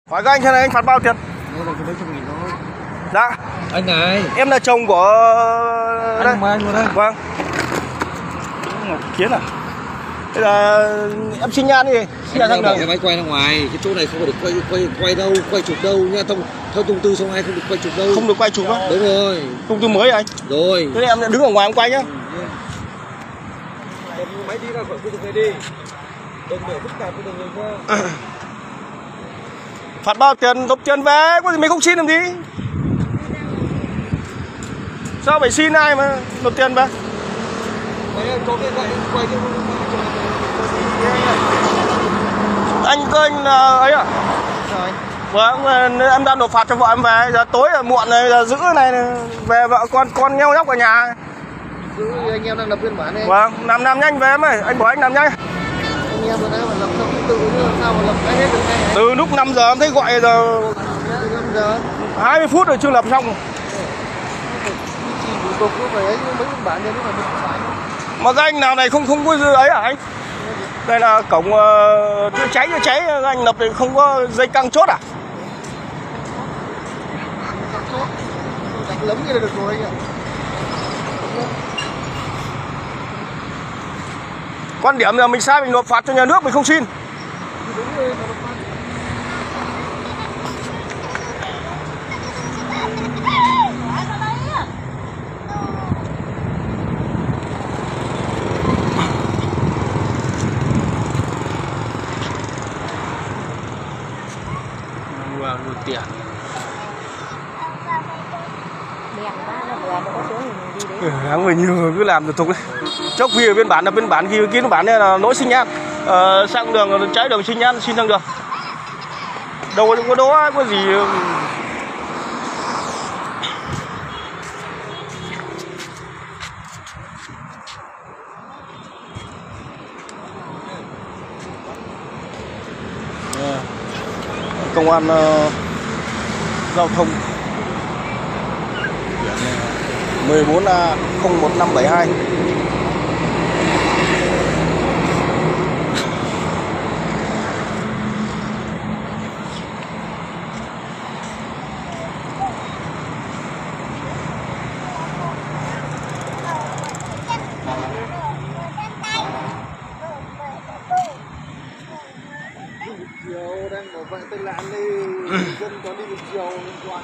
Hỏi các anh thế này anh phạt bao tiền? Đây là cái mấy chục nghìn thôi. Dạ. Anh này. Em là chồng của Anh mời anh vào đây. Vâng. Ngọc Kiến à? Bây giờ em xin nhan đi. Xin nhan thằng nào? Em quay ra ngoài, cái chỗ này không được quay đâu, quay chụp đâu nha. Theo thông tư số 2 không được quay chụp đâu. Không được quay chụp á? Đúng rồi. Thông tư mới anh. Rồi. Thế em đứng ở ngoài em quay nhá. Em máy đi ra khỏi khu vực này đi. Đừng để phức tạp với đường người qua. Phạt bao tiền, nộp tiền về, có gì mình không xin làm gì? Sao phải xin ai mà nộp tiền về? Đấy, có cái quay cái Anh cơ anh ấy à? rồi. Vâng, em đang nộp phạt cho vợ em về, giờ tối là muộn này, giờ giữ này về vợ con nheo nhóc ở nhà. Giữ anh em đang lập biên bản đây. Vâng, làm nhanh về em ơi, anh bảo anh làm nhanh. Anh em ở đây mà lập xong tự chứ làm sao mà lập cái hết được ngay. Từ lúc 5 giờ em thấy gọi giờ 5 giờ 20 phút rồi chưa lập xong. Chỉ thủ tục cứ phải ấy mấy biên bản cho nó phải phải. Mà các anh nào này không có ấy à anh? Đây là cổng chữa cháy các anh lập thì không có dây căng chốt à? Đánh lấm kia là được rồi anh ạ. Quan điểm là mình sai mình nộp phạt cho nhà nước mình không xin. Wow, tiền. Hắn mình như cứ làm thủ tục đấy. Chốc ghi ở biên bản là biên bản ghi biên bản này là lỗi xi nhan. Sang đường trái đường xi nhan xin sang đường. Đâu có đó có gì. Công an giao thông 14A01572. Chiều đang bảo vệ tai nạn đi, dân có đi một chiều liên quan.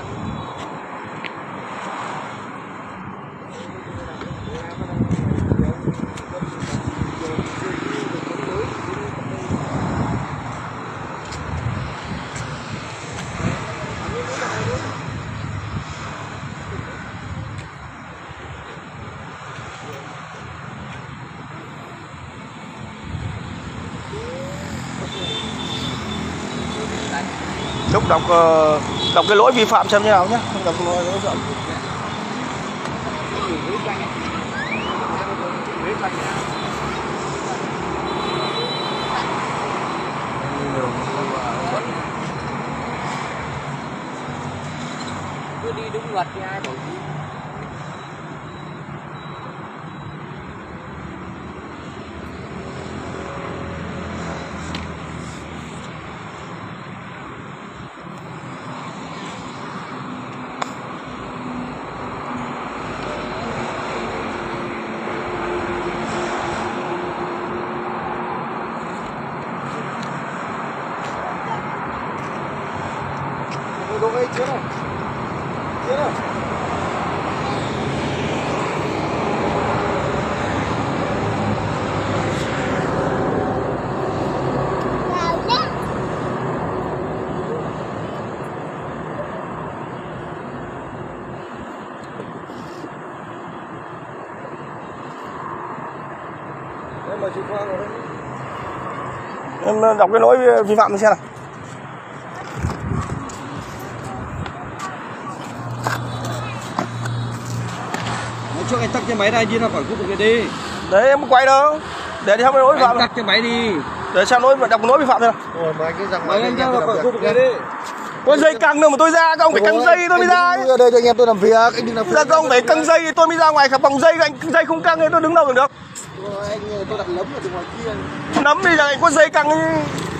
Chúc đọc cái lỗi vi phạm xem như nào nhé. Đọc lỗi rộng. Cứ đi đúng luật thì ai đổi gì. Đồ ấy chưa nào? Chưa nào? Em mời chị Khoa vào đây. Em đọc cái lỗi vi phạm xem nào. Cho anh tắt cái máy này đi ra khỏi khu vực này đi. Đấy em quay đâu. Để theo cái lỗi vi phạm. Tắt cái máy đi. Để xem đọc lỗi vi phạm xem nào. Rồi mà cái rằng máy anh ra khỏi khu vực này đi. Có dây căng đâu mà tôi ra, các ông phải căng dây tôi mới ra ấy. Ở đây cho anh em tôi làm việc, anh đừng làm việc. Ra các ông phải căng dây thì tôi mới ra ngoài khả vòng dây, anh dây không căng thì tôi đứng đâu được. Anh tôi đặt nấm ở ngoài kia. Nấm bây giờ anh có dây căng ấy.